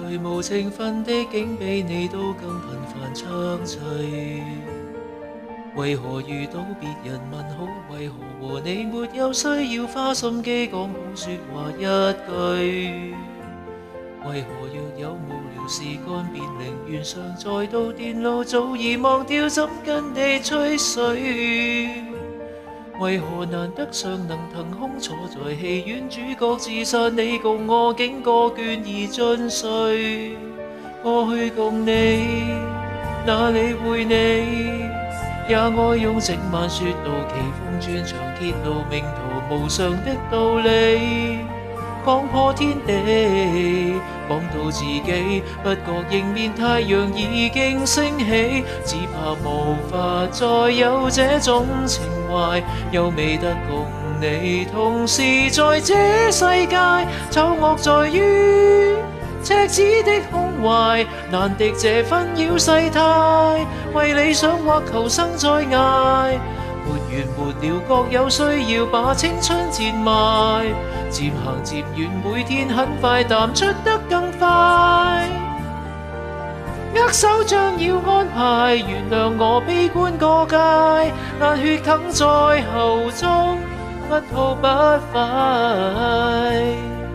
巨無情分的竟比你都更頻繁唱齊。為何遇到別人問好？為何和你沒有需要花心機講好說話一句？為何若有無聊事幹便寧願上載到電腦，早已忘掉怎跟你吹水？為何難得尚能騰空坐在戲院，主角自殺，你共我竟個倦而盡睡？過去共你，哪裏會你？也愛用整晚說到奇峰穿牆，揭露命途無常的道理，講破天地，講到自己不覺迎面太陽已經升起，只怕無法再有這種情懷，又未得共你同時在這世界，醜惡在於赤子的胸懷，難敵這紛擾世態，為理想或求生再捱，沒完沒了各有需要把青春賤賣，漸行漸遠每天很快淡出得更快，握手將要安排，原諒我悲觀過界，但血哽在喉中不吐不快。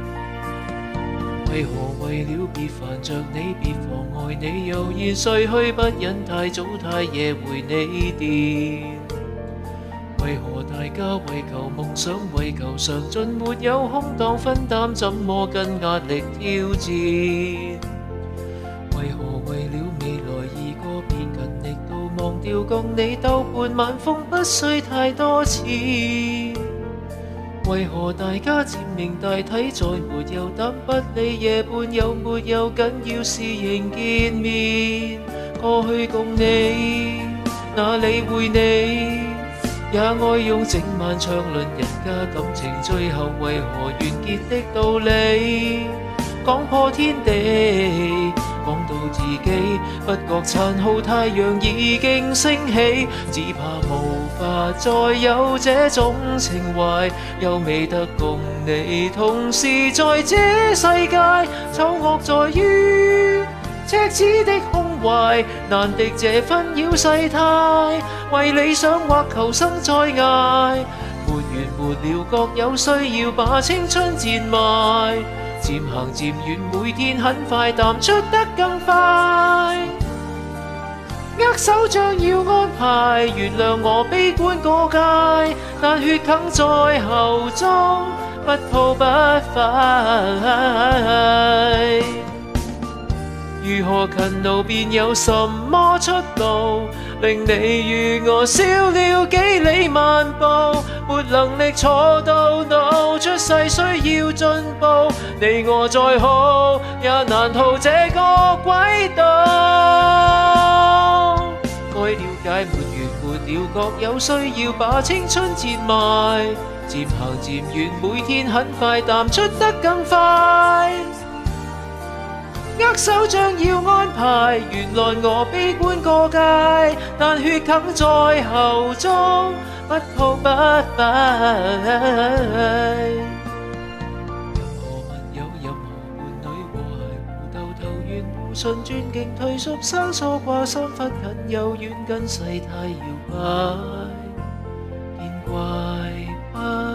為何為了別煩着你，別妨礙你悠然睡去，不忍太早太夜回你電？為何大家為求夢想，為求上進，沒有空檔分擔，怎麼跟壓力挑戰？為何為了未來而個別勤力到忘掉共你兜伴晚風，不需太多次？為何大家漸明大體，再沒有膽不理夜半有沒有緊要事仍見面？過去共你，哪理會你？也愛用整晚暢論人家感情，最後為何完結的道理，講破天地，講到自己不覺殘酷，太陽已經升起，只怕無法再有這種情懷，又未得共你同時在這世界，醜惡在於赤子的胸懷，難敵這紛擾世態，為理想或求生再捱，沒完沒了各有需要把青春賤賣，漸行漸遠每天很快淡出得更快，握手將要安排，原諒我悲觀過界，但血哽在喉中不吐不快。如何勤勞便有什麼出路，令你與我少了幾里漫步，沒能力坐到老，出世需要進步，你我再好也難逃這個軌道。該了解沒完沒了各有需要把青春賤賣，漸行漸遠每天很快淡出得更快，握手將要安排，原來我悲觀過界，但血哽在喉中不吐不快。任何密友任何伴侶和諧互鬥投緣互信尊敬退縮生疏掛心忽近又遠跟世態搖擺，見怪不